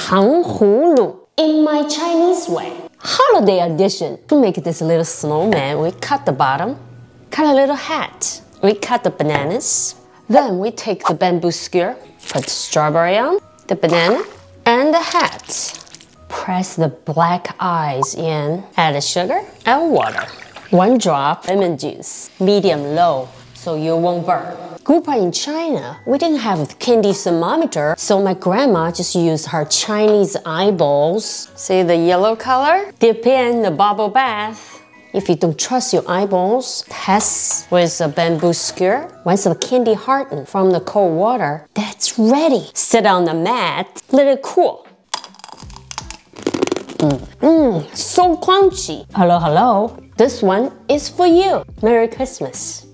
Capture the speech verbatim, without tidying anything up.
Tang Hu Lu in my Chinese way. Holiday edition. To make this little snowman, we cut the bottom, cut a little hat. We cut the bananas. Then we take the bamboo skewer, put the strawberry on, the banana, and the hat. Press the black eyes in, add the sugar and water. One drop lemon juice, medium low, so you won't burn. Grew up in China, we didn't have a candy thermometer, so my grandma just used her Chinese eyeballs. See the yellow color? Dip in the bubble bath. If you don't trust your eyeballs, test with a bamboo skewer. Once the candy hardens from the cold water, that's ready. Sit on the mat, let it cool. Mmm, mm, so crunchy. Hello, hello. This one is for you. Merry Christmas.